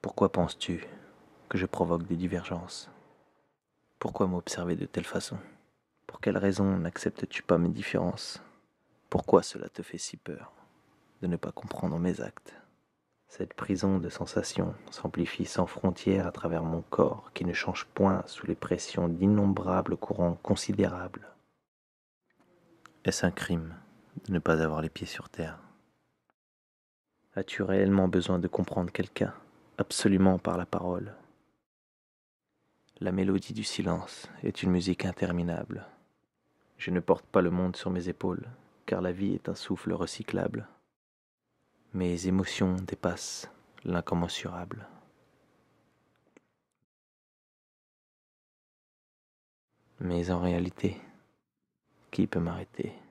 Pourquoi penses-tu que je provoque des divergences? Pourquoi m'observer de telle façon? Pour quelle raison n'acceptes-tu pas mes différences? Pourquoi cela te fait si peur de ne pas comprendre mes actes? Cette prison de sensations s'amplifie sans frontières à travers mon corps qui ne change point sous les pressions d'innombrables courants considérables. Est-ce un crime de ne pas avoir les pieds sur terre? As-tu réellement besoin de comprendre quelqu'un, absolument par la parole? La mélodie du silence est une musique interminable. Je ne porte pas le monde sur mes épaules, car la vie est un souffle recyclable. Mes émotions dépassent l'incommensurable. Mais en réalité, qui peut m'arrêter?